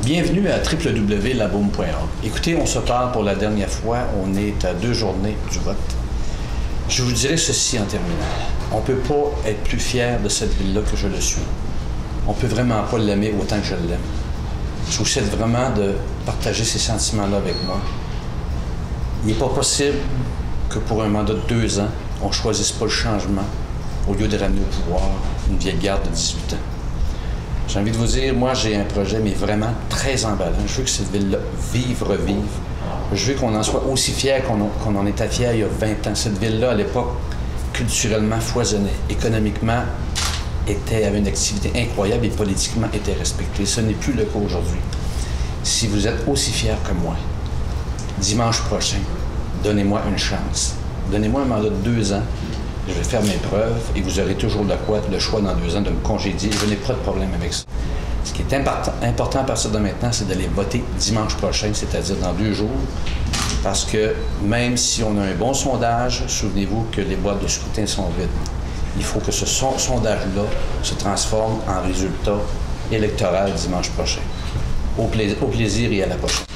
Bienvenue à www.laboum.org. Écoutez, on se parle pour la dernière fois. On est à 2 journées du vote. Je vous dirai ceci en terminant. On ne peut pas être plus fier de cette ville-là que je le suis. On ne peut vraiment pas l'aimer autant que je l'aime. Je vous souhaite vraiment de partager ces sentiments-là avec moi. Il n'est pas possible que pour un mandat de 2 ans, on ne choisisse pas le changement au lieu de ramener au pouvoir une vieille garde de 18 ans. J'ai envie de vous dire, moi, j'ai un projet, mais vraiment très emballant. Je veux que cette ville-là revive. Je veux qu'on en soit aussi fiers qu'on en était fiers il y a 20 ans. Cette ville-là, à l'époque, culturellement foisonnait, économiquement avait une activité incroyable et politiquement était respectée. Ce n'est plus le cas aujourd'hui. Si vous êtes aussi fiers que moi, dimanche prochain, donnez-moi une chance. Donnez-moi un mandat de 2 ans. Je vais faire mes preuves et vous aurez toujours le choix dans 2 ans de me congédier. Je n'ai pas de problème avec ça. Ce qui est important à partir de maintenant, c'est d'aller voter dimanche prochain, c'est-à-dire dans 2 jours, parce que même si on a un bon sondage, souvenez-vous que les boîtes de scrutin sont vides. Il faut que ce sondage-là se transforme en résultat électoral dimanche prochain. Au plaisir et à la prochaine.